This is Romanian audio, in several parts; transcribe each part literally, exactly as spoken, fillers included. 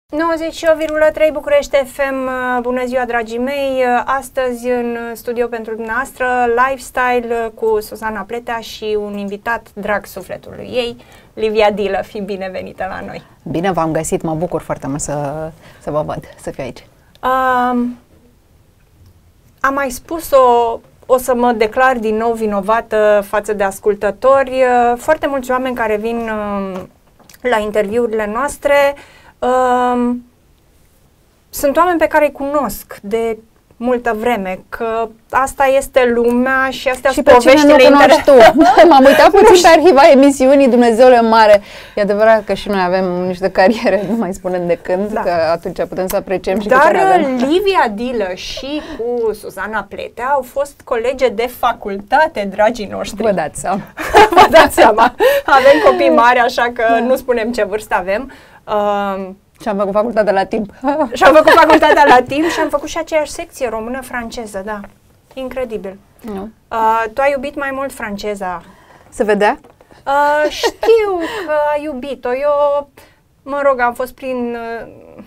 nouăzeci și opt virgulă trei București F M, bună ziua dragii mei, astăzi în studio pentru dumneavoastră Lifestyle cu Suzana Pletea și un invitat drag sufletului ei, Livia Dilă, fi binevenită la noi. Bine v-am găsit, mă bucur foarte mult să, să vă văd, să fiu aici. Um, am mai spus-o, o să mă declar din nou vinovată față de ascultători, foarte mulți oameni care vin la interviurile noastre Uh, sunt oameni pe care îi cunosc de multă vreme, că asta este lumea și astea sunt poveștile. Și pe cine nu cunoști tu? M-am uitat puțin pe arhiva emisiunii, Dumnezeule mare. E adevărat că și noi avem niște cariere, nu mai spunem de când, da. Că atunci putem să apreciem și Dar pe cine avem. Livia Dilă și cu Suzana Pletea au fost colege de facultate, dragii noștri. Vă dați seama. Vă dați seama. Avem copii mari, așa că nu spunem ce vârstă avem. Uh, și am făcut facultatea la timp. Și am făcut facultatea la timp și am făcut și aceeași secție, română-franceză, da. Incredibil. Nu. Uh, tu ai iubit mai mult franceza. Se vedea? Uh, știu că ai iubit-o. Eu, mă rog, am fost prin... Uh,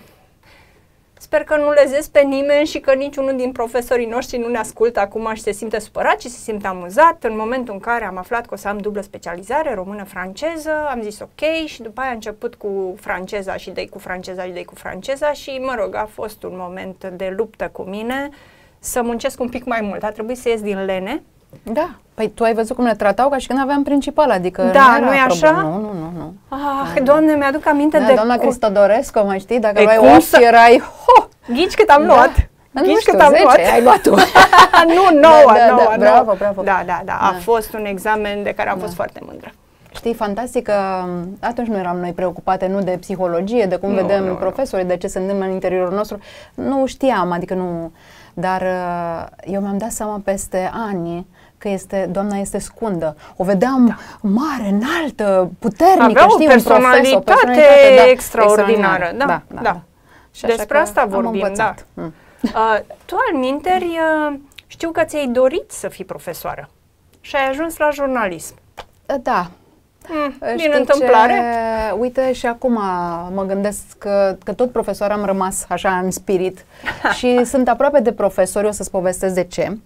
sper că nu lezesc pe nimeni și că niciunul din profesorii noștri nu ne ascultă acum și se simte supărat, ci se simte amuzat. În momentul în care am aflat că o să am dublă specializare, română-franceză, am zis ok și după aia a început cu franceza și dai cu franceza și dai cu franceza și, mă rog, a fost un moment de luptă cu mine să muncesc un pic mai mult. A trebuit să ies din lene. Da. Păi tu ai văzut cum ne tratau ca și când aveam principal, adică da, nu nu-i așa? Nu, nu, nu, nu. Ah, Doamne, mi-aduc aminte da, de... doamna Cristodorescu, mai știi? Dacă e, luai opt, să... erai... Ho! Ghici cât am da. luat. Ghici nu știu, cât am zece, luat. Ai luat tu. Nu, nouă, da, da, nouă, da, bravo, bravo. Da, da, da, a da. fost un examen de care am da. fost foarte mândră. Știi, fantastic că atunci nu eram noi preocupate, nu de psihologie, de cum nu, vedem nu, profesorii, de ce se întâmplă în interiorul nostru. Nu știam, adică nu... Dar eu mi-am dat seama peste ani că este, doamna este scundă. O vedeam da. mare, înaltă, puternică, avea știi, o personalitate, un profesor, o personalitate da, extraordinară. Da, da, da. da. Și despre asta vorbim, da. Mm. Uh, tu, alminteri, uh, știu că ți-ai dorit să fii profesoară și ai ajuns la jurnalism. Da. Mm, din întâmplare? Ce? Uite, și acum mă gândesc că, că tot profesor am rămas așa în spirit și sunt aproape de profesori, o să-ți povestesc de ce.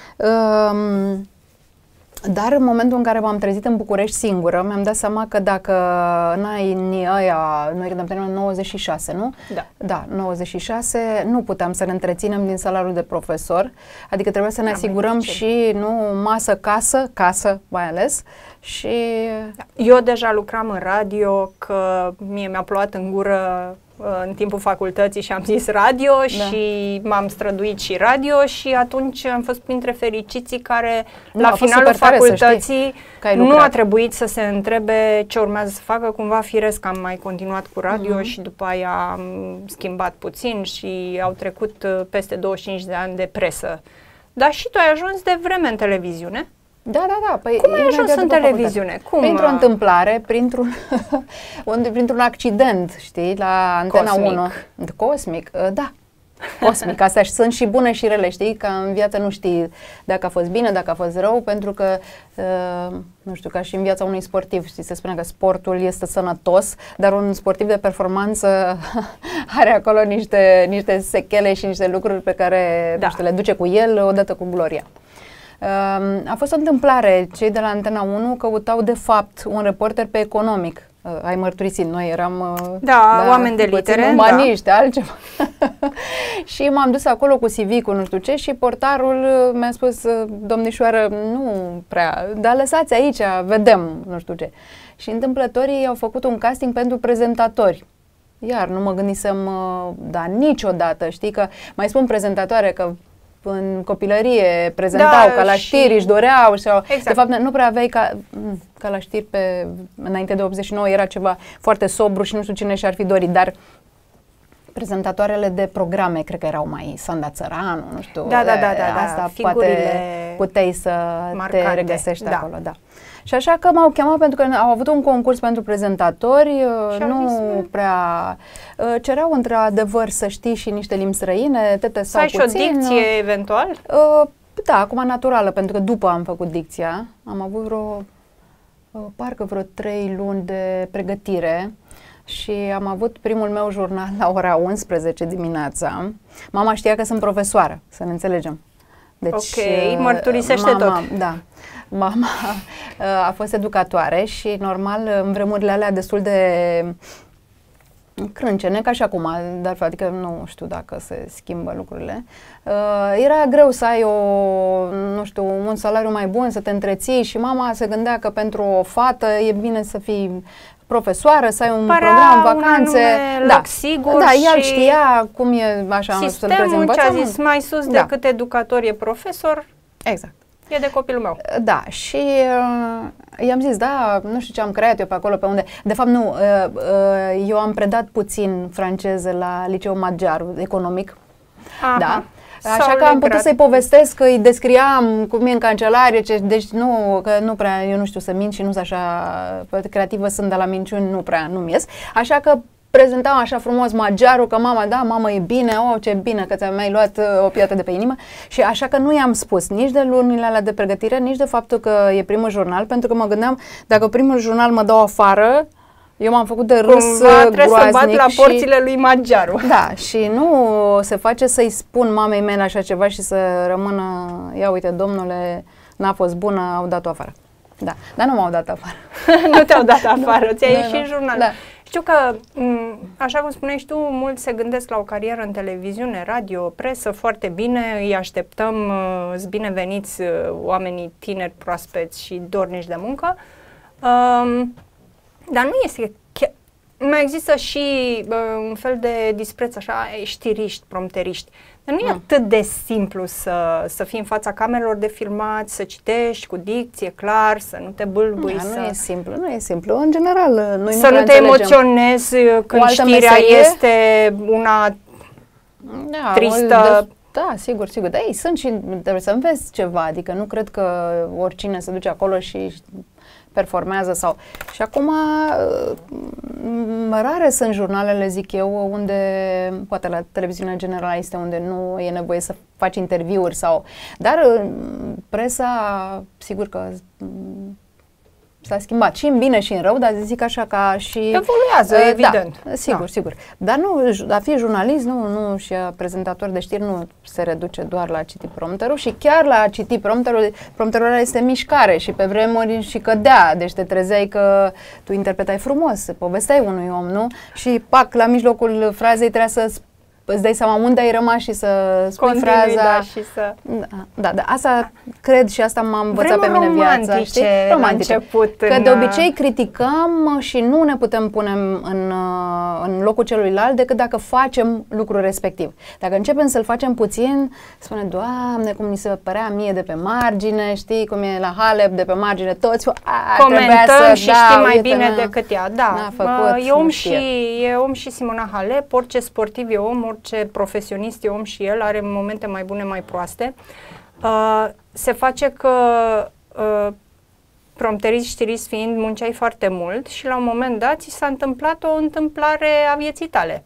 Um, Dar în momentul în care m-am trezit în București singură, mi-am dat seama că dacă în anii ăia, noi când am terminat în nouăzeci și șase, nu? Da. Da, nouăzeci și șase, nu puteam să ne întreținem din salariul de profesor, adică trebuia să ne da, asigurăm și, nu, masă, casă, casă mai ales, și... Da. Eu deja lucram în radio, că mie mi-a plouat în gură în timpul facultății și am zis radio da. și m-am străduit și radio și atunci am fost printre fericiții care nu, la finalul facultății nu a trebuit să se întrebe ce urmează să facă, cumva firesc am mai continuat cu radio uh-huh. și după aia am schimbat puțin și au trecut peste douăzeci și cinci de ani de presă. Dar și tu ai ajuns de vreme în televiziune? Da, da, da. Păi cum ai ajuns în televiziune? Cum? Printr-o întâmplare, printr-un printr-un accident, știi, la Antena Cosmic. unu. Cosmic, da. Cosmic, astea sunt și bune și rele, știi, că în viață nu știi dacă a fost bine, dacă a fost rău, pentru că, uh, nu știu, ca și în viața unui sportiv, știi, se spune că sportul este sănătos, dar un sportiv de performanță are acolo niște, niște sechele și niște lucruri pe care da. nu știu, le duce cu el odată cu gloria. A fost o întâmplare, cei de la Antena unu căutau de fapt un reporter pe economic. Ai mărturisit, noi eram da, da, oameni de litere, umaniști, da. altceva. Și m-am dus acolo cu C V-ul, nu știu ce, și portarul mi-a spus, domnișoară, nu prea, dar lăsați aici, vedem, nu știu ce. Și întâmplătorii au făcut un casting pentru prezentatori. Iar nu mă gândisem, da, niciodată, știi, că mai spun prezentatoare că în copilărie prezentau da, ca la știri, își doreau sau, exact. De fapt nu prea aveai ca, ca la știri pe, înainte de optzeci și nouă era ceva foarte sobru și nu știu cine și-ar fi dorit, dar prezentatoarele de programe cred că erau mai Sanda Țăranu, nu știu, da, da, da, da, asta figurile poate puteai să marcante. Te regăsești da. acolo, da. Și așa că m-au chemat pentru că au avut un concurs pentru prezentatori, nu zis, prea uh, cereau într-adevăr să știi și niște limbi străine, te testau puțin. Să ai și o dicție eventual? Uh, da, acum naturală, pentru că după am făcut dicția, am avut vreo, uh, parcă vreo trei luni de pregătire. și am avut primul meu jurnal la ora unsprezece dimineața. Mama știa că sunt profesoară, să ne înțelegem. Deci, ok, mărturisește mama, tot. Da. Mama a fost educatoare și normal în vremurile alea destul de crâncene, ca și acum, dar adică nu știu dacă se schimbă lucrurile. Uh, era greu să ai o, nu știu, un salariu mai bun, să te întreții și mama se gândea că pentru o fată e bine să fii profesoară, să ai un Părea program, vacanțe. Un da, loc sigur. Da, și el știa cum e așa. Sistemul ce a zis mai sus da. decât educator e profesor. Exact. E de copilul meu. Da, și uh, i-am zis, da, nu știu ce am creat eu pe acolo, pe unde. De fapt, nu, uh, uh, eu am predat puțin franceză la Liceul Magyar, economic. Aha. Da. Așa că am putut să-i povestesc, că îi descriam cum e în cancelarie, ce, deci nu, că nu prea, eu nu știu să mint și nu sunt așa creativă, sunt de la minciuni, nu prea, nu-mi ies. Așa că prezentam așa frumos magiarul, că mama, da, mama e bine, oh, ce bine că ți-ai mai luat uh, o piatră de pe inimă. Și așa că nu i-am spus nici de lunile alea de pregătire, nici de faptul că e primul jurnal, pentru că mă gândeam, dacă primul jurnal mă dau afară, eu m-am făcut de râs cumva trebuie să bat la și, porțile lui Magiaru. Da, și nu se face să-i spun mamei mele așa ceva și să rămână, ia uite, domnule, n-a fost bună, au dat-o afară. Da, dar nu m-au dat afară. Nu te-au dat afară, ți-a ieșit în jurnal. Da. Știu că, așa cum spuneai tu, mulți se gândesc la o carieră în televiziune, radio, presă, foarte bine, îi așteptăm, îți bineveniți oamenii tineri, proaspeți și dornici de muncă. Um, Dar nu este chiar, mai există și uh, un fel de dispreț, așa, știriști, prompteriști. Dar nu e mm. atât de simplu să, să fii în fața camerelor de filmat, să citești cu dicție clar, să nu te bâlbâi. Da, să... Nu e simplu, nu e simplu. În general, noi să nu, nu te emoționezi când știrea meserie? este una da, tristă. De, da, sigur, sigur. Dar ei sunt și trebuie să înveți ceva, adică nu cred că oricine se duce acolo și performează sau... Și acum rare sunt jurnalele, zic eu, unde, poate la televiziunea generalistă, unde nu e nevoie să faci interviuri sau... Dar presa, sigur că s-a schimbat și în bine și în rău, dar zic așa ca și... Evoluează, uh, evident. Da, sigur, da. sigur. Dar nu, a fi jurnalist, nu, nu și a prezentator de știri nu se reduce doar la a citi prompterul și chiar la a citi prompterul, prompterul ăla este mișcare și pe vremuri și cădea, deci te trezeai că tu interpretai frumos, povesteai unui om, nu? Și pac, la mijlocul frazei trebuia să îți dai seama unde ai rămas și să spui Continui, fraza. Da, și să... Da, da, da, asta cred și asta m-a învățat pe mine viața. Știi? Romantice. Început că în... de obicei criticăm și nu ne putem pune în, în locul celuilalt decât dacă facem lucrul respectiv. Dacă începem să-l facem puțin, spune, Doamne, cum mi se părea mie de pe margine, știi, cum e la Halep, de pe margine, toți a, comentăm să, și da, știi mai uite, bine na, decât ea. Da, făcut, e, om și, e om și Simona Halep, orice sportiv e om, orice profesionist e om și el, are momente mai bune, mai proaste. Uh, se face că uh, prompterist, știrist fiind, munceai foarte mult și la un moment dat ți s-a întâmplat o întâmplare a vieții tale.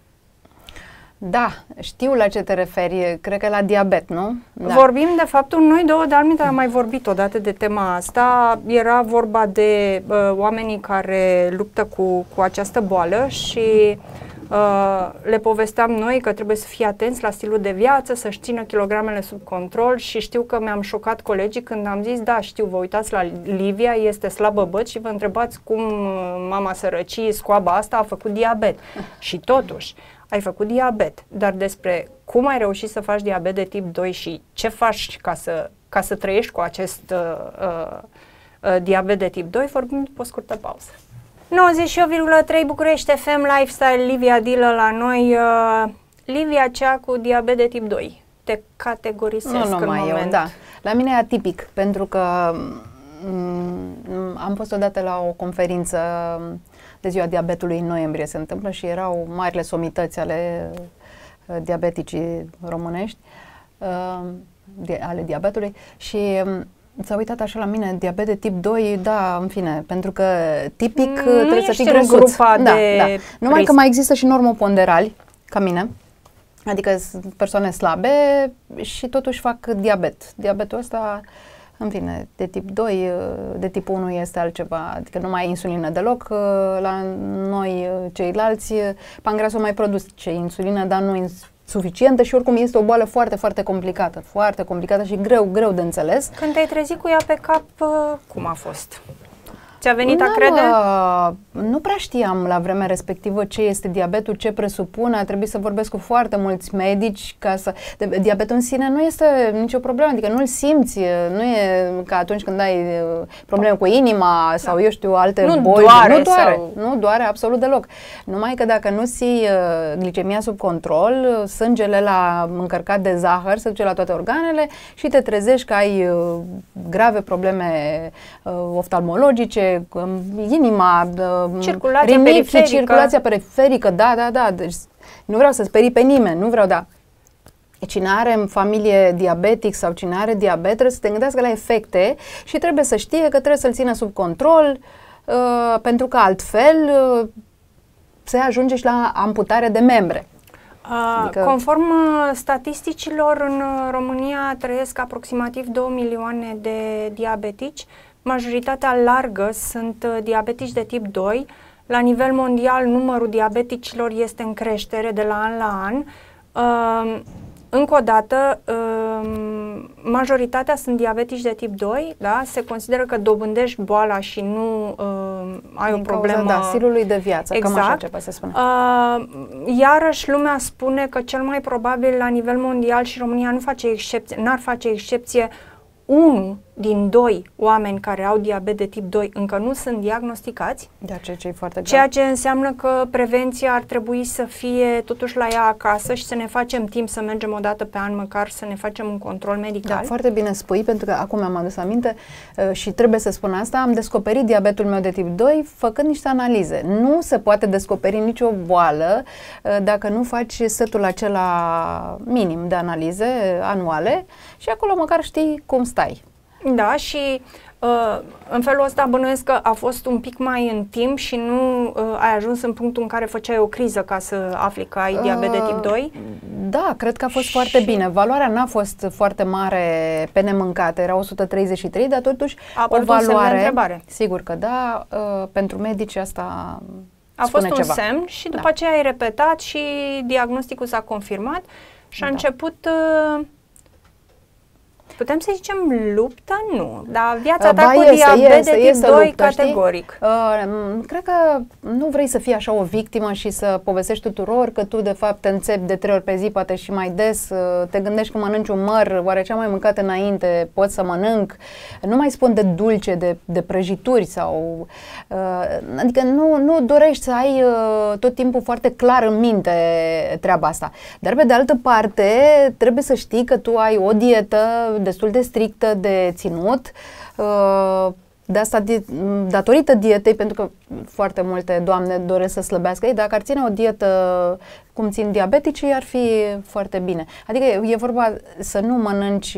Da, știu la ce te referi, cred că la diabet, nu? Da. Vorbim de faptul, noi două de alminte am mai vorbit odată de tema asta, era vorba de uh, oamenii care luptă cu, cu această boală și Uh, le povesteam noi că trebuie să fii atenți la stilul de viață, să-și țină kilogramele sub control și știu că mi-am șocat colegii când am zis, da, știu, vă uitați la Livia, este slabă băt și vă întrebați cum mama sărăcii, scoaba asta, a făcut diabet. Și totuși, ai făcut diabet, dar despre cum ai reușit să faci diabet de tip doi și ce faci ca să, ca să trăiești cu acest uh, uh, uh, diabet de tip doi, vorbim după o scurtă pauză. nouăzeci și opt virgulă trei București F M Lifestyle, Livia Dilă la noi. Uh, Livia, cea cu diabet de tip doi. Te categorisesc nu, nu în mai moment. Eu, da. La mine e atipic, pentru că am fost odată la o conferință de ziua diabetului în noiembrie, se întâmplă, și erau marile somități ale uh, diabeticii românești, uh, de, ale diabetului și um, s-a uitat așa la mine, diabet de tip doi, da, în fine, pentru că tipic nu trebuie să fii grăsuț. Grupa da, de da. Numai risc. că mai există și normoponderali, ca mine, adică sunt persoane slabe și totuși fac diabet. Diabetul ăsta În fine, de tip doi, de tip unu este altceva, adică nu mai ai insulină deloc. La noi, ceilalți, pancreasul mai produce insulină, dar nu suficientă și oricum este o boală foarte, foarte complicată, foarte complicată și greu, greu de înțeles. Când te-ai trezit cu ea pe cap, cum a fost? Ți-a venit a crede? Nu prea știam la vremea respectivă ce este diabetul, ce presupune. A trebuit să vorbesc cu foarte mulți medici ca să... Diabetul în sine nu este nicio problemă, adică nu-l simți, nu e ca atunci când ai probleme cu inima da. sau eu știu alte nu boli. Doare nu doare, sau... nu doare absolut deloc. Numai că dacă nu ții glicemia sub control, sângele la încărcat de zahăr se duce la toate organele și te trezești că ai grave probleme oftalmologice, inima, circulația rinichi, periferică. circulația periferică, da, da, da. Deci nu vreau să sperii pe nimeni, nu vreau, da. Cine are în familie diabetic sau cine are diabet trebuie să te gândească la efecte și trebuie să știe că trebuie să-l țină sub control, uh, pentru că altfel uh, se ajunge și la amputare de membre. Adică... Conform statisticilor, în România trăiesc aproximativ două milioane de diabetici. Majoritatea largă sunt diabetici de tip doi. La nivel mondial, numărul diabeticilor este în creștere de la an la an. Uh, încă o dată, uh, majoritatea sunt diabetici de tip doi, da? Se consideră că dobândești boala și nu uh, ai din o problemă... Cauza, da, stilului de viață, exact. cam așa ceva se spune. Uh, iarăși, lumea spune că cel mai probabil la nivel mondial și România nu face excepție, n-ar face excepție, unul din doi oameni care au diabet de tip doi încă nu sunt diagnosticați, da, ceea ce e foarte grav. Ceea ce înseamnă că prevenția ar trebui să fie totuși la ea acasă și să ne facem timp să mergem o dată pe an măcar să ne facem un control medical. Da, foarte bine spui, pentru că acum mi-am adus aminte uh, și trebuie să spun asta, am descoperit diabetul meu de tip doi făcând niște analize. Nu se poate descoperi nicio boală uh, dacă nu faci setul acela minim de analize anuale și acolo măcar știi cum stai. Da, și uh, în felul ăsta bănuiesc că a fost un pic mai în timp și nu uh, ai ajuns în punctul în care făceai o criză ca să afli că ai diabet de tip doi? Da, cred că a fost și... foarte bine. Valoarea n-a fost foarte mare pe nemâncate, era o sută treizeci și trei, dar totuși a o valoare... întrebare. Sigur că da, uh, pentru medici asta a fost un ceva. semn și după da. aceea ai repetat și diagnosticul s-a confirmat și a da. început... Uh, Putem să zicem luptă? Nu. Dar viața ta ba, cu este, diabet este, de tip este doi luptă, categoric. Uh, cred că nu vrei să fii așa o victimă și să povestești tuturor că tu de fapt te înțepi de trei ori pe zi, poate și mai des, uh, te gândești că mănânci un măr, oare ce-am mai mâncat înainte, pot să mănânc. Nu mai spun de dulce, de, de prăjituri sau... Uh, adică nu, nu dorești să ai uh, tot timpul foarte clar în minte treaba asta. Dar pe de altă parte trebuie să știi că tu ai o dietă destul de strictă de ținut, de asta datorită dietei, pentru că foarte multe doamne doresc să slăbească, ei, dacă ar ține o dietă cum țin diabeticii, ar fi foarte bine. Adică e vorba să nu mănânci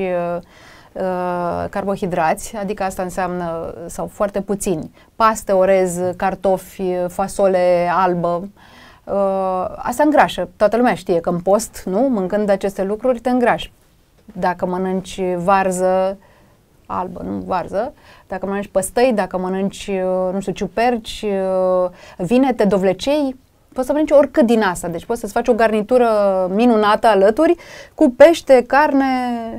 carbohidrați, adică asta înseamnă, sau foarte puțini, paste, orez, cartofi, fasole albă. Asta îngrașă. Toată lumea știe că în post, nu? Mâncând aceste lucruri, te îngrași. Dacă mănânci varză albă, nu varză, dacă mănânci păstăi, dacă mănânci, nu știu, ciuperci, vinete, dovlecei, poți să mănânci oricât din asta. Deci poți să-ți faci o garnitură minunată alături cu pește, carne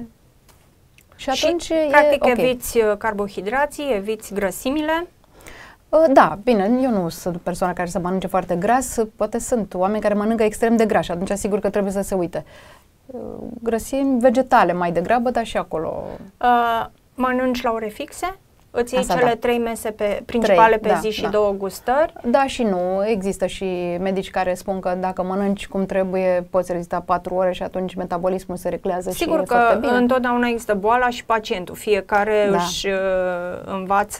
și atunci și, e practic, okay. eviți carbohidrații, eviți grăsimile. Da, bine, eu nu sunt persoana care să mănânce foarte gras, poate sunt oameni care mănâncă extrem de gras, atunci sigur că trebuie să se uite. Grăsimi vegetale mai degrabă, dar și acolo. Uh, mănânci la ore fixe? Îți iei Asta, cele da. trei mese pe, principale trei, pe da, zi și da. două gustări? Da și nu. Există și medici care spun că dacă mănânci cum trebuie, poți rezista patru ore și atunci metabolismul se reclează. Sigur și că e foarte bine. întotdeauna există boala și pacientul. Fiecare da. își uh, învață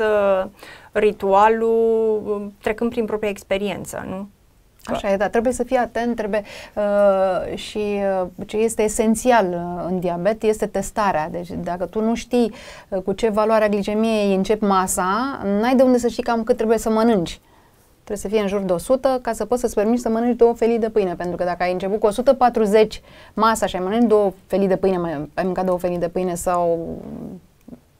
ritualul trecând prin propria experiență, nu? Așa e, da, trebuie să fii atent, trebuie uh, și uh, ce este esențial uh, în diabet este testarea. Deci dacă tu nu știi uh, cu ce valoare a glicemiei începi masa, n-ai de unde să știi cam cât trebuie să mănânci. Trebuie să fie în jur de o sută ca să poți să-ți permiți să mănânci două felii de pâine, pentru că dacă ai început cu o sută patruzeci masa și ai mănânci două felii de pâine, ai mâncat două felii de pâine sau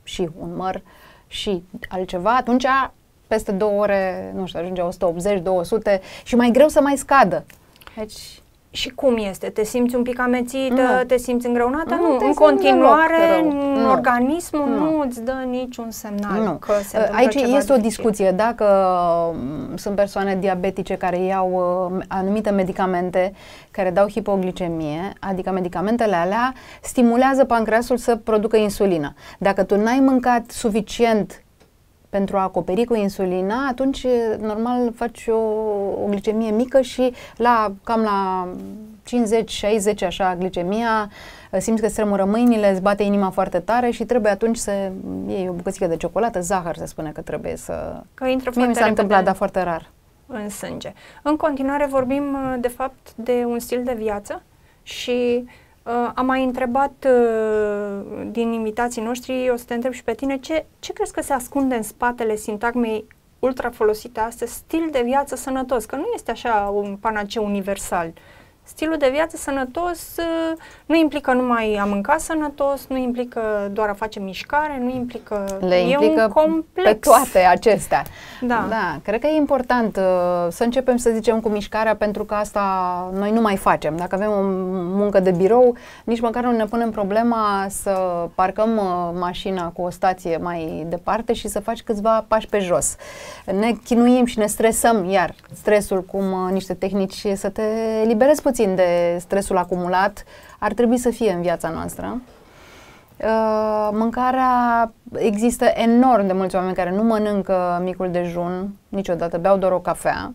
și un măr și altceva, atunci peste două ore, nu știu, ajunge o sută optzeci, două sute și mai greu să mai scadă. Deci... Și cum este? Te simți un pic amețită? Nu. Te simți îngreunată? Nu, nu. În continuare, nu. organismul nu. nu îți dă niciun semnal nu. că se întâmplă Aici ceva este dificil. O discuție. Dacă sunt persoane diabetice care iau anumite medicamente care dau hipoglicemie, adică medicamentele alea stimulează pancreasul să producă insulină. Dacă tu n-ai mâncat suficient pentru a acoperi cu insulina, atunci normal faci o, o glicemie mică și la cam la cincizeci șaizeci așa glicemia, simți că îți tremură mâinile, îți bate inima foarte tare și trebuie atunci să iei o bucățică de ciocolată, zahăr se spune că trebuie să... Că intră Mie mi s-a întâmplat, dar foarte rar. În sânge. În continuare vorbim de fapt de un stil de viață și Uh, am mai întrebat uh, din invitații noștri, o să te întreb și pe tine, ce, ce crezi că se ascunde în spatele sintagmei ultra folosite astăzi, stil de viață sănătos? Că nu este așa un panaceu universal. Stilul de viață sănătos uh, nu implică numai a mânca sănătos, nu implică doar a face mișcare, nu implică... Le implică e un complex. Pe toate acestea. Da. Da, cred că e important uh, să începem să zicem cu mișcarea, pentru că asta noi nu mai facem. Dacă avem o muncă de birou, nici măcar nu ne punem problema să parcăm uh, mașina cu o stație mai departe și să faci câțiva pași pe jos. Ne chinuim și ne stresăm, iar stresul, cum uh, niște tehnici să te eliberezi puțin de stresul acumulat, ar trebui să fie în viața noastră. Uh, mâncarea, există enorm de mulți oameni care nu mănâncă micul dejun niciodată, beau doar o cafea.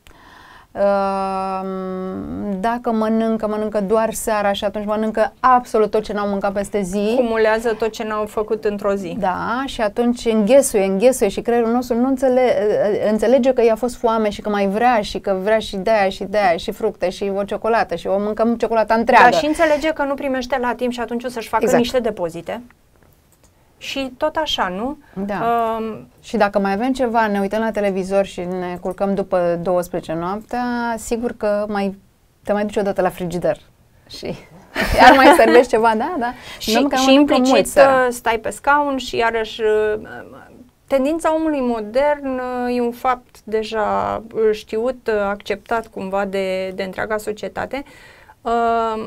Uh, dacă mănâncă, mănâncă doar seara și atunci mănâncă absolut tot ce n-au mâncat peste zi. Cumulează tot ce n-au făcut într-o zi. Da, și atunci înghesuie, înghesuie și creierul nostru nu înțele înțelege că i-a fost foame și că mai vrea și că vrea și de-aia și de-aia și fructe și o ciocolată și o mâncăm ciocolata întreagă. Da, și înțelege că nu primește la timp și atunci o să-și facă exact. niște depozite. Și tot așa, nu? Da. Uh, și dacă mai avem ceva, ne uităm la televizor și ne culcăm după douăsprezece noaptea, sigur că mai te mai duci odată la frigider și iar mai servești ceva, da, da. Și, și implicit să stai pe scaun și iarăși tendința omului modern e un fapt deja știut, acceptat cumva de, de întreaga societate. Uh,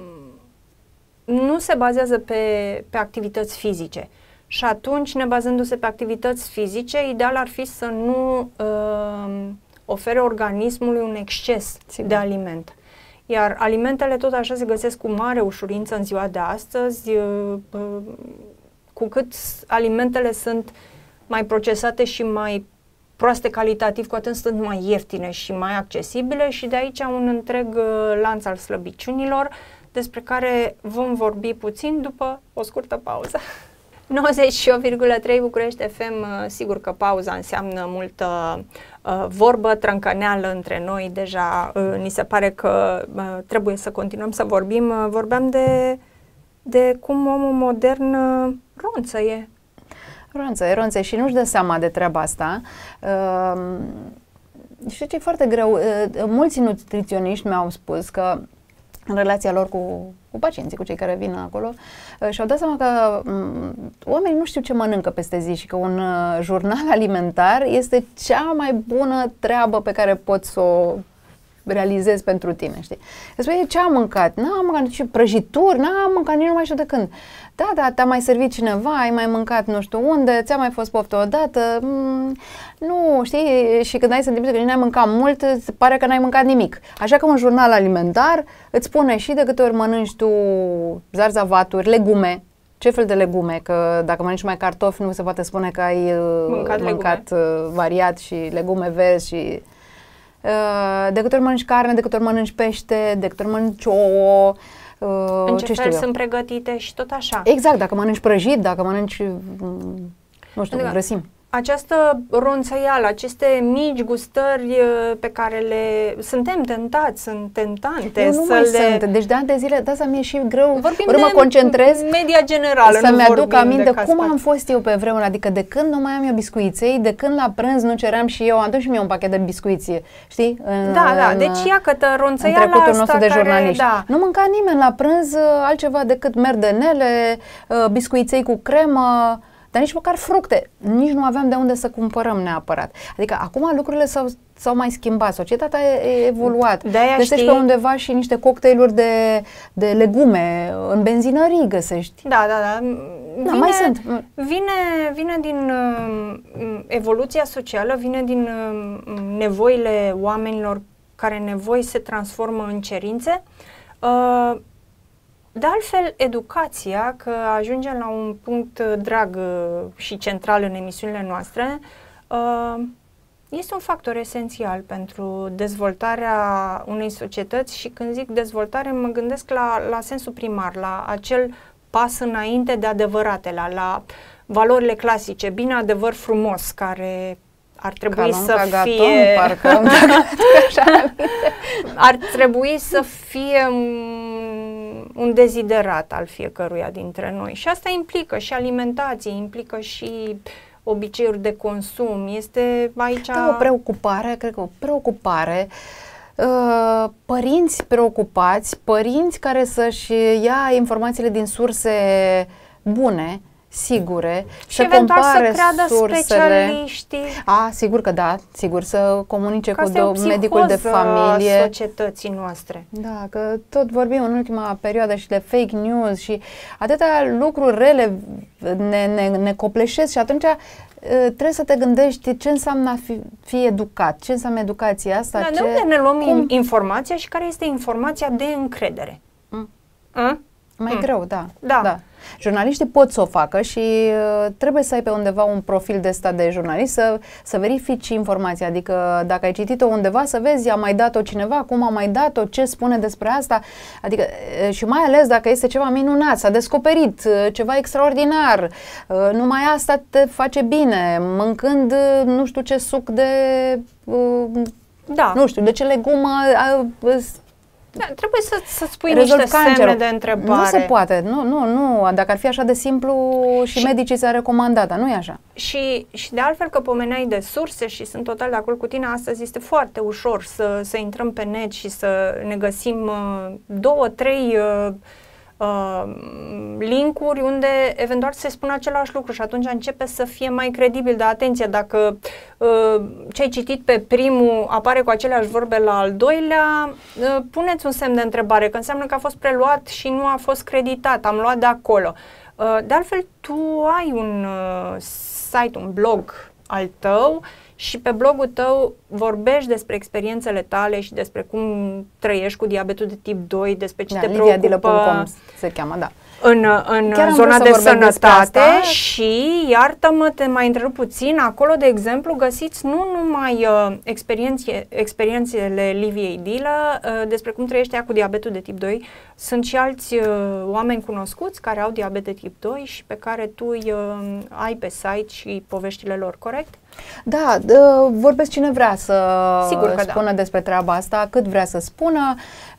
nu se bazează pe, pe activități fizice. Și atunci, nebazându-se pe activități fizice, ideal ar fi să nu uh, ofere organismului un exces Sigur. de aliment. Iar alimentele tot așa se găsesc cu mare ușurință în ziua de astăzi. Uh, uh, cu cât alimentele sunt mai procesate și mai proaste calitativ, cu atât sunt mai ieftine și mai accesibile și de aici un întreg uh, lanț al slăbiciunilor, despre care vom vorbi puțin după o scurtă pauză. nouăzeci și opt virgulă trei București F M, sigur că pauza înseamnă multă uh, vorbă, trâncăneală între noi, deja uh, ni se pare că uh, trebuie să continuăm să vorbim. Uh, vorbeam de, de cum omul modern uh, ronțăie. Ronțăie, ronțăie și nu-și dă seama de treaba asta. Uh, știu ce e foarte greu. Uh, mulți nutriționiști mi-au spus că în relația lor cu, cu pacienții, cu cei care vin acolo, uh, și-au dat seama că um, oamenii nu știu ce mănâncă peste zi și că un uh, jurnal alimentar este cea mai bună treabă pe care poți să o realizezi pentru tine, știi? Îți spune, ce am mâncat? N-am mâncat nici prăjituri, n-am mâncat, nici nu mai știu de când. Da, da, te-a mai servit cineva, ai mai mâncat nu știu unde, ți-a mai fost poftă odată, mm, nu, știi? Și când ai sentimentul că n-ai mâncat mult, îți pare că n-ai mâncat nimic. Așa că un jurnal alimentar îți spune și de câte ori mănânci tu zarzavaturi, legume, ce fel de legume, că dacă mănânci mai cartofi nu se poate spune că ai mâncat, mâncat variat și legume verzi și... de câte ori mănânci carne, de câte ori mănânci pește, de câte ori mănânci ouă, uh, în ce, ce fel sunt pregătite și tot așa. Exact, dacă mănânci prăjit, dacă mănânci, nu știu, adică, grăsimi. Această ronțăială, aceste mici gustări pe care le suntem tentați, sunt tentante. Eu nu să mai le... sunt, deci de ani de zile, de asta mi-e și greu, vorbim ori mă concentrez media generală, să-mi aduc aminte de cum am fost eu pe vremuri, adică de când nu mai am eu biscuiței, de când la prânz nu ceream și eu, atunci mi-e un pachet de biscuiți, știi? În, da, da, deci ia că te ronțăiala în trecutul nostru de care, jurnaliști. Da. Nu mânca nimeni la prânz altceva decât merdenele, biscuiței cu cremă. dar nici măcar fructe. Nici nu aveam de unde să cumpărăm neapărat. Adică acum lucrurile s-au, s-au mai schimbat, societatea a evoluat. Găsești știi... pe undeva și niște cocktailuri de, de legume, în benzinării găsești. Da, da, da. Da, vine, mai sunt. Vine, vine din uh, evoluția socială, vine din uh, nevoile oamenilor, care nevoi se transformă în cerințe. Uh, De altfel, educația, că ajungem la un punct drag și central în emisiunile noastre, este un factor esențial pentru dezvoltarea unei societăți și când zic dezvoltare mă gândesc la, la sensul primar, la acel pas înainte de adevăratele, la valorile clasice, bine, adevăr, frumos, care ar trebui să fie parcă ar trebui să fie un deziderat al fiecăruia dintre noi. Și asta implică și alimentație, implică și obiceiuri de consum. Este aici... Da, o preocupare, cred că o preocupare, uh, părinți preocupați, părinți care să-și ia informațiile din surse bune, sigure, și să eventual compare să creadă sursele. specialiștii. A, sigur că da, sigur, să comunice că cu medicul de familie. Societății noastre. Da, că tot vorbim în ultima perioadă și de fake news și atâtea lucruri rele ne, ne, ne copleșesc și atunci trebuie să te gândești ce înseamnă a fi, fi educat, ce înseamnă educația asta. Da, ce, de unde ne luăm cum? informația și care este informația de încredere? Mm. A? Mai Mm. greu, da. Da. da. Jurnaliștii pot să o facă și uh, trebuie să ai pe undeva un profil de ăsta de jurnalist, să, să verifici informația, adică dacă ai citit-o undeva să vezi, a mai dat-o cineva, cum a mai dat-o, ce spune despre asta, adică uh, și mai ales dacă este ceva minunat, s-a descoperit uh, ceva extraordinar, uh, numai asta te face bine, mâncând uh, nu știu ce suc de, uh, da. nu știu, de ce legumă... Uh, Da, trebuie să, să-ți pui niște cancerul. semne de întrebare. Nu se poate, nu, nu, nu, dacă ar fi așa de simplu și, și medicii s-ar recomanda, dar nu e așa. Și, și de altfel că pomeneai de surse și sunt total de acord cu tine, astăzi este foarte ușor să, să intrăm pe net și să ne găsim uh, două, trei uh, uh, linkuri unde eventual se spune același lucru și atunci începe să fie mai credibil. Dar atenție, dacă uh, ce ai citit pe primul apare cu aceleași vorbe la al doilea, uh, puneți un semn de întrebare, că înseamnă că a fost preluat și nu a fost creditat, am luat de acolo. Uh, de altfel, tu ai un uh, site, un blog al tău și pe blogul tău vorbești despre experiențele tale și despre cum trăiești cu diabetul de tip doi, despre ce da, te Lidia preocupă punct com se cheamă, da. în, în zona de sănătate și, iartă-mă, te mai întrerup puțin, acolo, de exemplu, găsiți nu numai uh, experiențe, experiențele Liviei Dila uh, despre cum trăiește ea cu diabetul de tip doi, sunt și alți uh, oameni cunoscuți care au diabet de tip doi și pe care tu îi uh, ai pe site și poveștile lor, corect? Da, vorbesc cine vrea să Sigur că spună da. despre treaba asta, cât vrea să spună.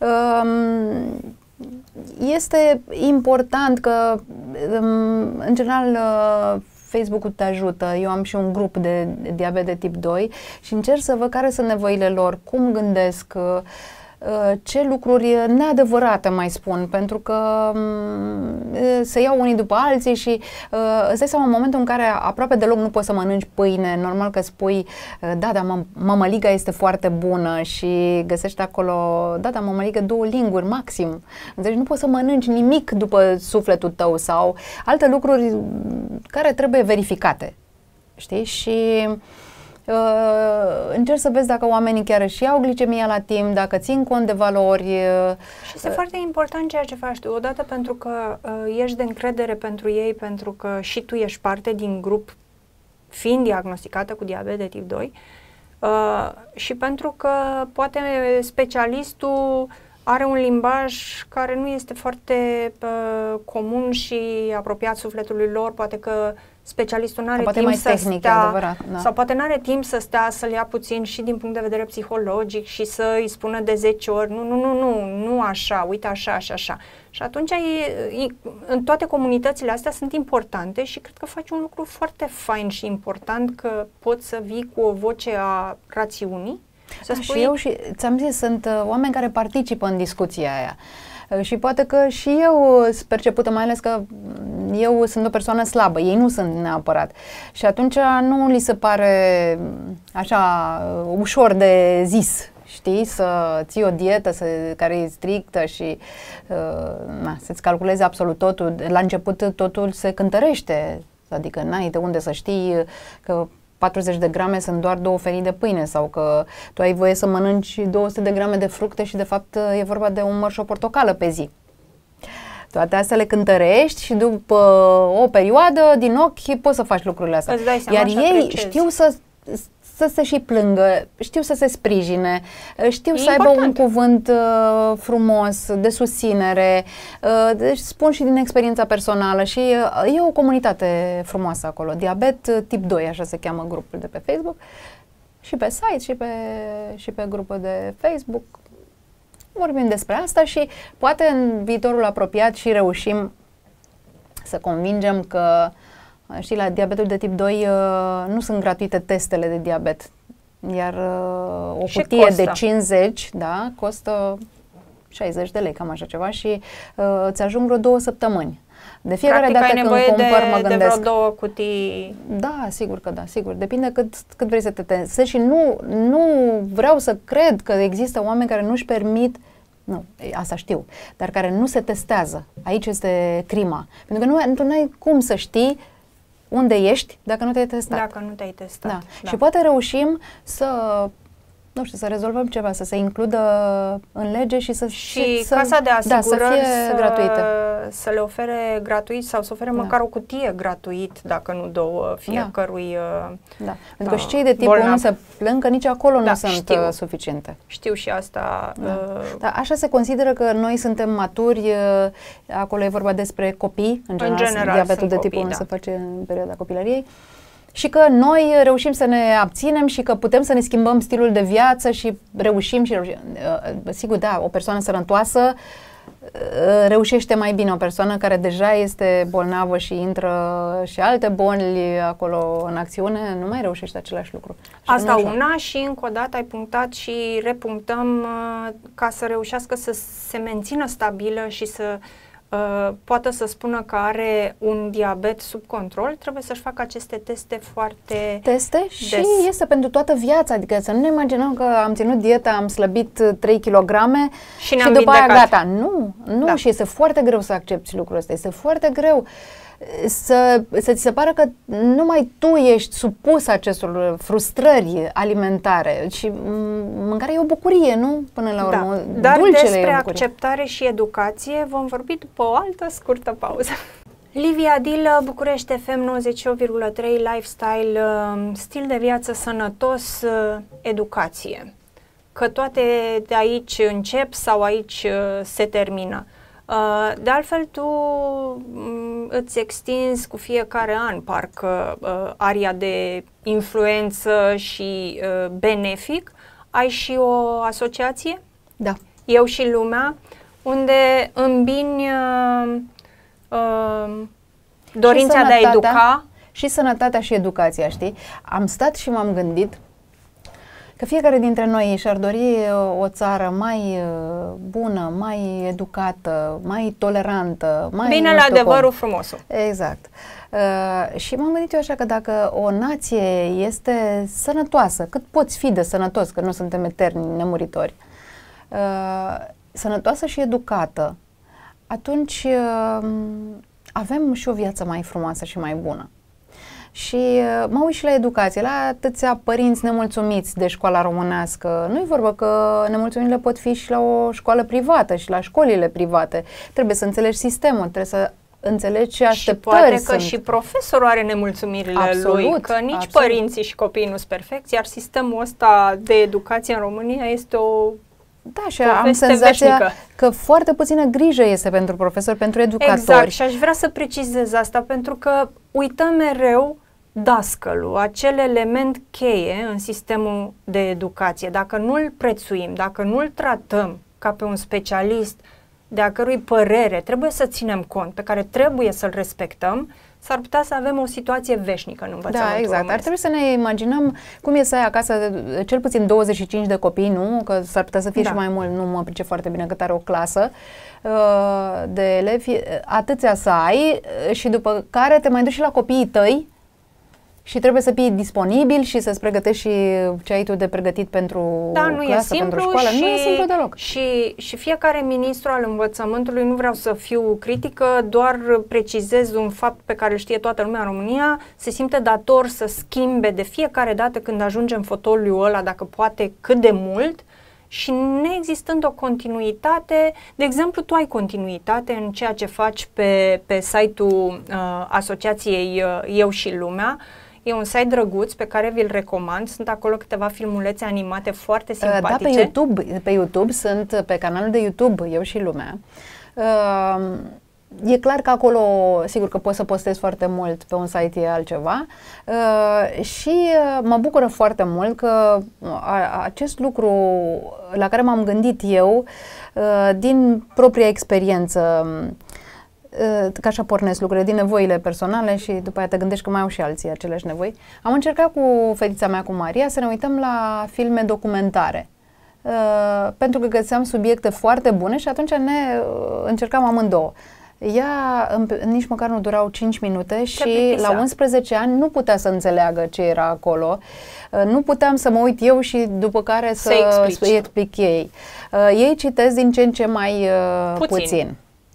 Este important că, în general, Facebook-ul te ajută. Eu am și un grup de diabet de tip doi și încerc să văd care sunt nevoile lor, cum gândesc, ce lucruri neadevărate mai spun, pentru că se iau unii după alții și îți dai seama în momentul în care aproape deloc nu poți să mănânci pâine, normal că spui, da, dar mă, mămăliga este foarte bună și găsești acolo, da, dar mămăligă două linguri maxim. Deci nu poți să mănânci nimic după sufletul tău sau alte lucruri care trebuie verificate, știi? Și Uh, încerci să vezi dacă oamenii chiar își iau glicemia la timp, dacă țin cont de valori. Uh, și este uh, foarte important ceea ce faci tu, odată pentru că uh, ești de încredere pentru ei, pentru că și tu ești parte din grup fiind diagnosticată cu diabet de tip doi uh, și pentru că poate specialistul are un limbaj care nu este foarte uh, comun și apropiat sufletului lor, poate că specialistul nu are timp mai să tehnic, stea, adevărat, da. sau poate nu are timp să stea, să-l ia puțin și din punct de vedere psihologic și să îi spună de zece ori, nu, nu, nu, nu, nu așa, uite așa și așa. Și atunci e, e, în toate comunitățile astea sunt importante și cred că faci un lucru foarte fain și important, că poți să vii cu o voce a rațiunii. Să da, spui... Și eu și ți-am zis, sunt uh, oameni care participă în discuția aia. Și poate că și eu sunt percepută, mai ales că eu sunt o persoană slabă, ei nu sunt neapărat. Și atunci nu li se pare așa ușor de zis, știi, să ții o dietă să, care e strictă și uh, na, să-ți calculezi absolut totul. La început totul se cântărește, adică n-ai de unde să știi că patruzeci de grame sunt doar două felii de pâine sau că tu ai voie să mănânci două sute de grame de fructe și de fapt e vorba de un măr și o portocală pe zi. Toate astea le cântărești și după o perioadă din ochi poți să faci lucrurile astea. Iar ei apreciezi. știu să, să se și plângă, știu să se sprijine, știu e să important. aibă un cuvânt uh, frumos, de susținere. Uh, deci spun și din experiența personală și uh, e o comunitate frumoasă acolo. Diabet tip doi, așa se cheamă grupul de pe Facebook. Și pe site și pe, și pe grupul de Facebook. Vorbim despre asta și poate în viitorul apropiat și reușim să convingem că, știi, la diabetul de tip doi uh, nu sunt gratuite testele de diabet, iar uh, o și cutie costă. de cincizeci, da, costă șaizeci de lei, cam așa ceva și uh, îți ajung vreo două săptămâni. De fiecare Practic, dată când cumpăr, de, mă gândesc. de vreo două cutii. Da, sigur că da, sigur. Depinde cât, cât vrei să te testezi și nu, nu vreau să cred că există oameni care nu-și permit. Nu, asta știu, dar care nu se testează. Aici este crima. Pentru că nu, nu ai cum să știi unde ești dacă nu te-ai testat. Dacă nu te-ai testat. Da. Da. Și poate reușim să, nu știu, să rezolvăm ceva, să se includă în lege și să... Și să, casa de asigurări da, să fie să, gratuită. Să le ofere gratuit sau să ofere da. măcar o cutie gratuit, dacă nu două, fiecărui Da, da. Pentru că și cei de tipul unu se plâng că nici acolo da, nu sunt știu. suficiente. Știu și asta. Da. Uh, da, așa se consideră că noi suntem maturi, acolo e vorba despre copii, în general, în general diabetul de copii, tipul unu da. se face în perioada copilăriei. Și că noi reușim să ne abținem și că putem să ne schimbăm stilul de viață și reușim și reușim. Sigur, da, o persoană sănătoasă reușește mai bine. O persoană care deja este bolnavă și intră și alte boli acolo în acțiune, nu mai reușește același lucru. Asta una și încă o dată ai punctat și repunctăm ca să reușească să se mențină stabilă și să Uh, poate să spună că are un diabet sub control, trebuie să-și facă aceste teste foarte Teste des. Și este pentru toată viața, adică să nu ne imaginăm că am ținut dieta, am slăbit trei kilograme și, și după aia gata. Nu, nu, da. Și este foarte greu să accepti lucrul ăsta, este foarte greu să, să ți se pară că numai tu ești supus acestor frustrări alimentare și mâncarea e o bucurie, nu? Până la urmă, da. Dar dulcele despre e o acceptare și educație vom vorbi după o altă scurtă pauză. Livia Dilă, București F M nouăzeci și opt virgulă trei, lifestyle, stil de viață sănătos, educație. Că toate de aici încep sau aici se termină. De altfel, tu îți extinzi cu fiecare an, parcă, aria de influență și benefic. Ai și o asociație? Da. Eu și lumea, unde îmbini uh, uh, dorința de a educa. Și sănătatea și educația, știi? Am stat și m-am gândit că fiecare dintre noi și-ar dori o țară mai bună, mai educată, mai tolerantă, mai... Bine la adevărul frumosul. Exact. Uh, și m-am gândit eu așa că dacă o nație este sănătoasă, cât poți fi de sănătos, că nu suntem eterni nemuritori, uh, sănătoasă și educată, atunci uh, avem și o viață mai frumoasă și mai bună. Și mă uit și la educație, la atâția părinți nemulțumiți de școala românească. Nu-i vorba că nemulțumirile pot fi și la o școală privată și la școlile private. Trebuie să înțelegi sistemul, trebuie să înțelegi ce așteptări și poate că sunt. și profesorul are nemulțumirile absolut, lui, că nici absolut. părinții și copiii nu sunt perfecți, iar sistemul ăsta de educație în România este o Da, și am senzația veșnică. Că foarte puțină grijă este pentru profesori, pentru educatori. Exact, și aș vrea să precizez asta, pentru că uităm mereu dascălul, acel element cheie în sistemul de educație. Dacă nu-l prețuim, dacă nu-l tratăm ca pe un specialist de a cărui părere trebuie să ținem cont, pe care trebuie să-l respectăm, s-ar putea să avem o situație veșnică în învățământul Da, exact. românesc. Ar trebui să ne imaginăm cum e să ai acasă cel puțin douăzeci și cinci de copii, nu? Că s-ar putea să fie da. și mai mult, nu mă pricep foarte bine cât are o clasă de elevi, atâția să ai și după care te mai duci și la copiii tăi și trebuie să fii disponibil și să-ți pregătești și ce ai tu de pregătit pentru da, nu clasă, e pentru școală. Și, nu e simplu deloc. Și, și fiecare ministru al învățământului, nu vreau să fiu critică, doar precizez un fapt pe care îl știe toată lumea în România, se simte dator să schimbe de fiecare dată când ajunge în fotoliul ăla, dacă poate, cât de mult, și neexistând o continuitate. De exemplu, tu ai continuitate în ceea ce faci pe, pe site-ul uh, asociației uh, Eu și Lumea. E un site drăguț pe care vi-l recomand. Sunt acolo câteva filmulețe animate foarte simpatice. Da, pe YouTube, pe YouTube sunt, pe canalul de YouTube Eu și Lumea. Uh, E clar că acolo, sigur că poți să postezi foarte mult, pe un site e altceva uh, și uh, mă bucură foarte mult că a, acest lucru la care m-am gândit eu uh, din propria experiență, uh, că așa pornesc lucrurile, din nevoile personale și după aia te gândești că mai au și alții aceleași nevoi. Am încercat cu fetița mea, cu Maria, să ne uităm la filme documentare. Uh, pentru că găseam subiecte foarte bune și atunci ne uh, încercam amândouă. Ea nici măcar nu durau cinci minute și la unsprezece ani nu putea să înțeleagă ce era acolo. Nu puteam să mă uit eu și după care să, să îi explic ei. Ei citesc din ce în ce mai puțin. puțin.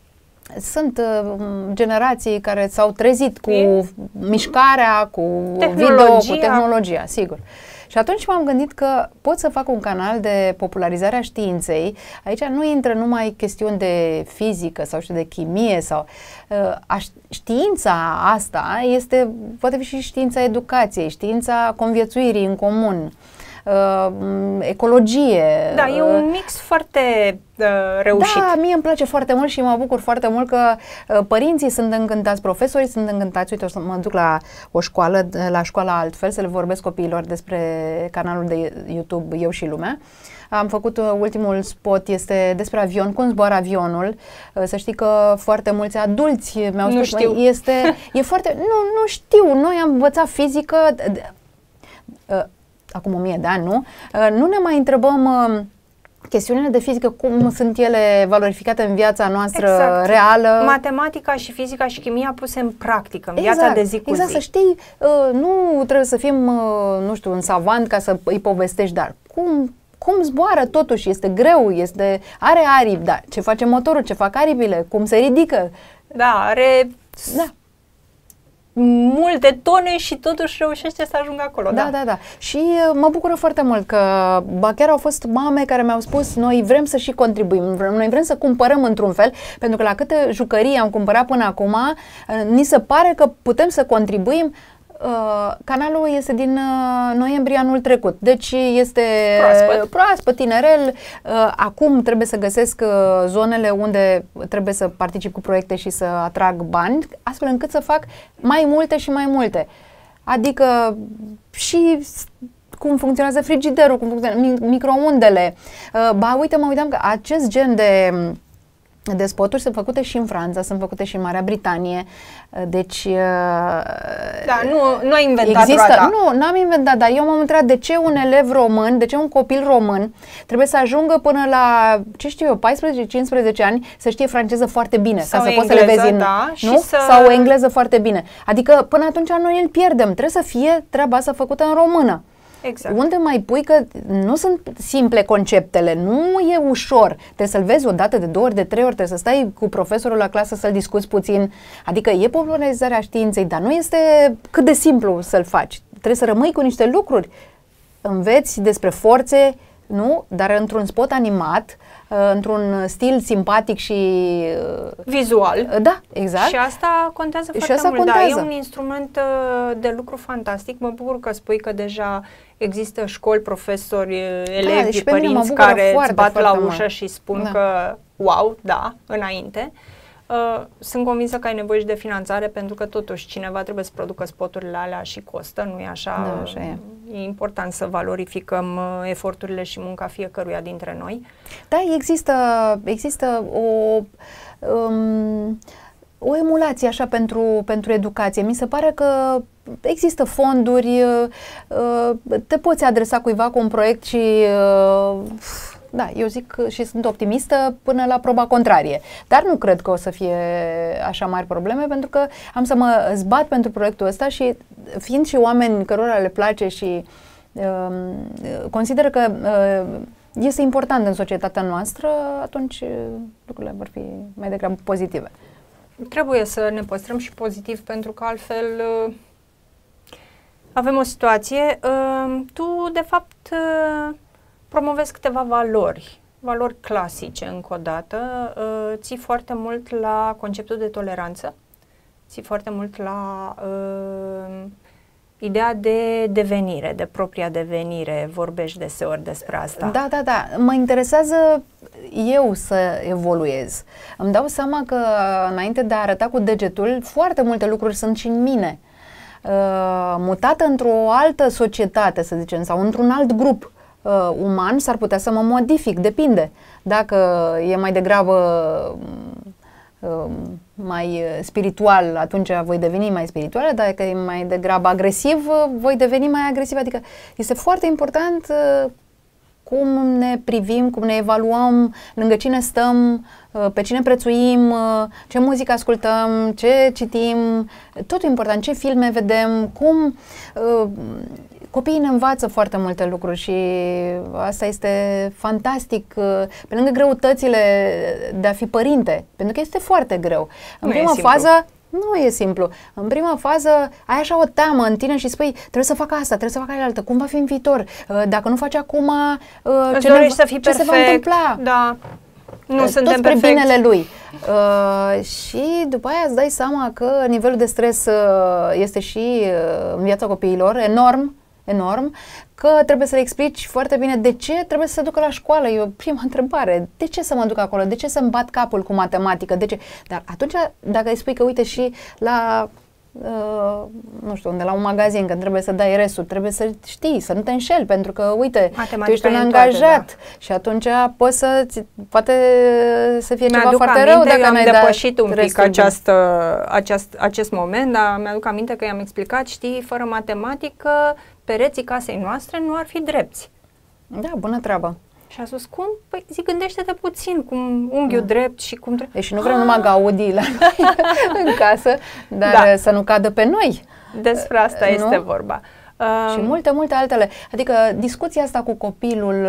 Sunt uh, generații care s-au trezit cu e? mișcarea, cu video, cu tehnologia, sigur. Și atunci m-am gândit că pot să fac un canal de popularizare a științei. Aici nu intră numai chestiuni de fizică sau știu de chimie sau uh, știința asta este, poate fi și știința educației, știința conviețuirii în comun. Uh, ecologie. Da, e un mix foarte uh, reușit. Da, mie îmi place foarte mult și mă bucur foarte mult că uh, părinții sunt încântați, profesorii sunt încântați. Uite, o să mă duc la o școală, la școala altfel, să le vorbesc copiilor despre canalul de YouTube Eu și Lumea. Am făcut uh, ultimul spot, este despre avion, cum zboară avionul. Uh, să știi că foarte mulți adulți mi-au spus, știu. este, e foarte, nu, nu știu, noi am învățat fizică, uh, acum o mie de ani, nu? Nu ne mai întrebăm chestiunile de fizică, cum sunt ele valorificate în viața noastră exact. reală. Matematica și fizica și chimia puse în practică, în exact. viața de zi cu exact, zi. Să știi, nu trebuie să fim, nu știu, un savant ca să îi povestești, dar cum, cum zboară totuși, este greu, este, are aripi, dar ce face motorul, ce fac aripile, cum se ridică. Da, are... Da. multe tone și totuși reușește să ajungă acolo. Da, da, da, da. Și mă bucură foarte mult că ba chiar au fost mame care mi-au spus noi vrem să și contribuim, noi vrem să cumpărăm într-un fel, pentru că la câte jucării am cumpărat până acum, ni se pare că putem să contribuim. Uh, canalul este din uh, noiembrie anul trecut, deci este proaspăt, proaspăt tinerel. Uh, acum trebuie să găsesc uh, zonele unde trebuie să particip cu proiecte și să atrag bani, astfel încât să fac mai multe și mai multe. Adică și cum funcționează frigiderul, cum funcționează microundele. Uh, ba, uite, mă uitam că acest gen de de spoturi sunt făcute și în Franța, sunt făcute și în Marea Britanie, deci... Da, nu, nu ai inventat există, roata. Nu, n-am inventat, dar eu m-am întrebat de ce un elev român, de ce un copil român trebuie să ajungă până la, ce știu eu, paisprezece cincisprezece ani să știe franceză foarte bine, sau ca să engleză, poți să le vezi în, da, nu? Și să... Sau o engleză foarte bine. Adică până atunci noi îl pierdem, trebuie să fie treaba asta făcută în română. Exact. Unde mai pui că nu sunt simple conceptele, nu e ușor. Trebuie să-l vezi o dată, de două ori, de trei ori, trebuie să stai cu profesorul la clasă să-l discuți puțin. Adică e popularizarea științei, dar nu este cât de simplu să-l faci. Trebuie să rămâi cu niște lucruri. Înveți despre forțe, nu? Dar într-un spot animat, într-un stil simpatic și vizual. Da, exact. Și asta contează și foarte asta mult. Contează. Da, e un instrument de lucru fantastic. Mă bucur că spui că deja există școli, profesori, elevi, da, părinți care foarte, îți bat foarte la ușă mult. și spun da. că wow, da, înainte. Uh, sunt convinsă că ai nevoie și de finanțare, pentru că totuși cineva trebuie să producă spoturile alea și costă, nu e așa? Da, așa e. E important să valorificăm uh, eforturile și munca fiecăruia dintre noi. Da, există, există o... Um, o emulație așa pentru, pentru educație. Mi se pare că există fonduri, te poți adresa cuiva cu un proiect și da, eu zic și sunt optimistă până la proba contrarie. Dar nu cred că o să fie așa mari probleme, pentru că am să mă zbat pentru proiectul ăsta și fiind și oameni cărora le place și uh, consideră că uh, este important în societatea noastră, atunci lucrurile vor fi mai degrabă pozitive. Trebuie să ne păstrăm și pozitiv, pentru că altfel uh, avem o situație. Uh, tu, de fapt, uh, promovezi câteva valori, valori clasice, încă o dată. Uh, ții foarte mult la conceptul de toleranță, ții foarte mult la uh, ideea de devenire, de propria devenire. Vorbești deseori despre asta. Da, da, da. Mă interesează eu să evoluez. Îmi dau seama că, înainte de a arăta cu degetul, foarte multe lucruri sunt și în mine. Uh, mutată într-o altă societate, să zicem, sau într-un alt grup uh, uman, s-ar putea să mă modific, depinde. Dacă e mai degrabă uh, mai spiritual, atunci voi deveni mai spirituală, dacă e mai degrabă agresiv, voi deveni mai agresiv. Adică este foarte important uh, cum ne privim, cum ne evaluăm, lângă cine stăm, pe cine prețuim, ce muzică ascultăm, ce citim, tot important, ce filme vedem, cum copiii ne învață foarte multe lucruri și asta este fantastic, pe lângă greutățile de a fi părinte, pentru că este foarte greu. În nu prima fază nu e simplu. În prima fază ai așa o teamă în tine și spui, trebuie să fac asta, trebuie să fac aia, cum va fi în viitor? Dacă nu faci acum, ce, ne, să fii ce perfect, se va întâmpla? Da. Nu tot suntem spre perfecți. binele lui. Uh, și după aia îți dai seama că nivelul de stres uh, este și uh, în viața copiilor enorm, enorm, că trebuie să le explici foarte bine de ce trebuie să se ducă la școală. E o prima întrebare. De ce să mă duc acolo? De ce să-mi bat capul cu matematică? De ce? Dar atunci, dacă îi spui că, uite, și la, uh, nu știu, unde la un magazin, că trebuie să dai restul, trebuie să știi, să nu te înșeli, pentru că, uite, matematica tu ești un angajat toate, da. Și atunci poți să, poate să fie ceva foarte rău dacă n-ai dat depășit un pic această, de... aceast, acest moment, dar mi-aduc aminte că i-am explicat, știi, fără matematică, pereții casei noastre nu ar fi drepți. Da, bună treabă. Și a spus, cum? Păi zic, gândește-te puțin, cum unghiul da. drept și cum trebuie. Deci nu vrem ah. numai gaudii la noi în casă, dar da. să nu cadă pe noi. Despre asta nu? este vorba. Și um, multe, multe altele. Adică discuția asta cu copilul,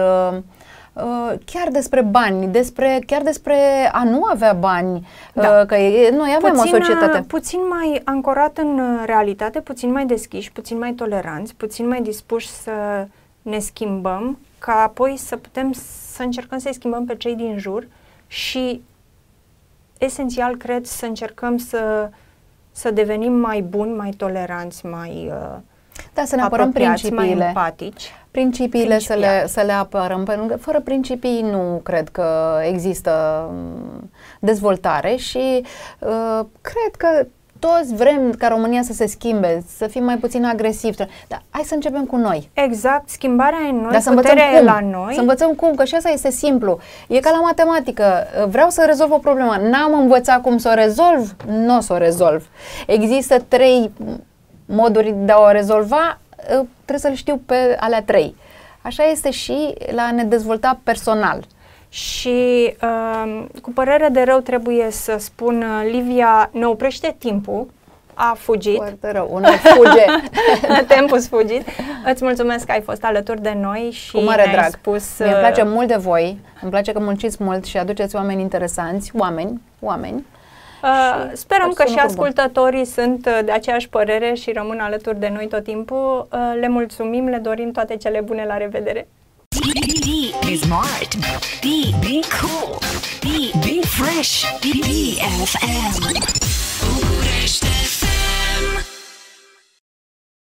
uh, chiar despre bani, despre, chiar despre a nu avea bani, da. uh, că e, noi avem puțin, o societate. Puțin mai ancorat în realitate, puțin mai deschiși, puțin mai toleranți, puțin mai dispuși să ne schimbăm, ca apoi să putem să încercăm să-i schimbăm pe cei din jur și, esențial, cred, să încercăm să, să devenim mai buni, mai toleranți, mai uh, da, să ne apărăm principiile. mai empatici. Principiile să le, să le apărăm, pentru că fără principii nu cred că există dezvoltare și uh, cred că toți vrem ca România să se schimbe, să fim mai puțin agresivi, dar hai să începem cu noi. Exact, schimbarea e în noi, dar să puterea învățăm e cum, la noi. Să învățăm cum, că și asta este simplu. E ca la matematică, vreau să rezolv o problemă, n-am învățat cum să o rezolv, nu o să o rezolv. Există trei moduri de a o rezolva, trebuie să le știu pe alea trei. Așa este și la a ne dezvolta personal. Și uh, cu părere de rău trebuie să spun, Livia ne oprește timpul, a fugit. Foarte rău, una fuge. Timpul fugit. Îți mulțumesc că ai fost alături de noi și cu mare drag. spus... Mie îmi place mult de voi, îmi place că munciți mult și aduceți oameni interesanți, oameni, oameni. Uh, sperăm că și ascultătorii sunt de aceeași părere și rămân alături de noi tot timpul. Uh, le mulțumim, le dorim toate cele bune, la revedere! Be smart. Be, be cool. Be, be fresh. Be, B F M.